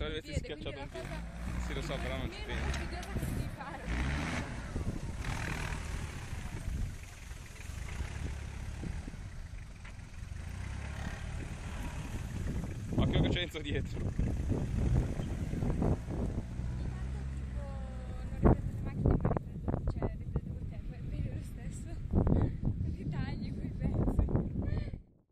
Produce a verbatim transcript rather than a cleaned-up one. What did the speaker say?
se avessi schiacciato un piede. Sì, lo so, però non ci penso. Occhio che c'è Enzo dietro.